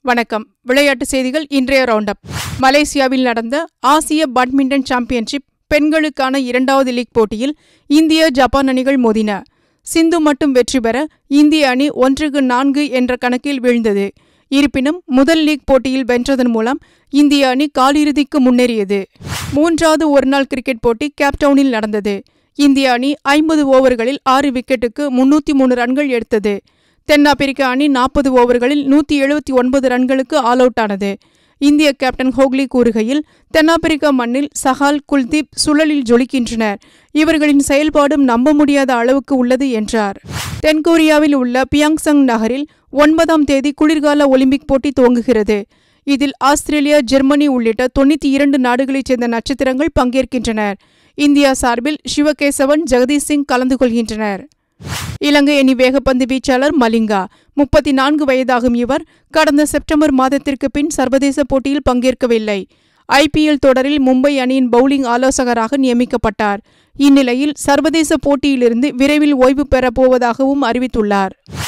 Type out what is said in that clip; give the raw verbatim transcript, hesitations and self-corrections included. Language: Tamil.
வணக்கம். விளையாட்டு செய்திகள். இன்றைய ரவுண்ட் அப். மலேசியாவில் நடந்த ஆசிய பேட்மிண்டன் சாம்பியன்ஷிப் பெண்களுக்கான இரண்டாவது லீக் போட்டியில் இந்திய ஜப்பான் அணிகள் மோதின. சிந்து மட்டும் வெற்றி பெற இந்திய அணி ஒன்றுக்கு நான்கு என்ற கணக்கில் வீழ்ந்தது. இருப்பினும் முதல் லீக் போட்டியில் வென்றதன் மூலம் இந்திய அணி காலிறுதிக்கு முன்னேறியது. மூன்றாவது ஒருநாள் கிரிக்கெட் போட்டி கேப்டவுனில் நடந்தது. இந்திய அணி ஐம்பது ஓவர்களில் ஆறு விக்கெட்டுக்கு முன்னூற்றி மூணு ரன்கள் எடுத்தது. தென்னாப்பிரிக்க அணி நாற்பது ஓவர்களில் நூற்றி எழுபத்தி ஒன்பது ரன்களுக்கு ஆல் அவுட் ஆனது. இந்திய கேப்டன் ஹோக்லி கூறுகையில், தென்னாப்பிரிக்க மண்ணில் சஹால், குல்தீப் சுழலில் ஜொலிக்கின்றனர். இவர்களின் செயல்பாடும் நம்ப முடியாத அளவுக்கு உள்ளது என்றார். தென்கொரியாவில் உள்ள பியாங்சங் நகரில் ஒன்பதாம் தேதி குளிர்கால ஒலிம்பிக் போட்டி துவங்குகிறது. இதில் ஆஸ்திரேலியா, ஜெர்மனி உள்ளிட்ட தொண்ணூற்றி இரண்டு நாடுகளைச் சேர்ந்த நட்சத்திரங்கள் பங்கேற்கின்றனர். இந்தியா சார்பில் சிவகேசவன், ஜெகதீஷ் சிங் கலந்து கொள்கின்றனர். இலங்கை அணி வேகப்பந்து வீச்சாளர் மலிங்கா முப்பத்தி நான்கு வயதாகும் இவர் கடந்த செப்டம்பர் மாதத்திற்கு பின் சர்வதேச போட்டியில் பங்கேற்கவில்லை. ஐபிஎல் தொடரில் மும்பை அணியின் பவுலிங் ஆலோசகராக நியமிக்கப்பட்டார். இந்நிலையில் சர்வதேச போட்டியிலிருந்து விரைவில் ஓய்வு பெறப் போவதாகவும் அறிவித்துள்ளார்.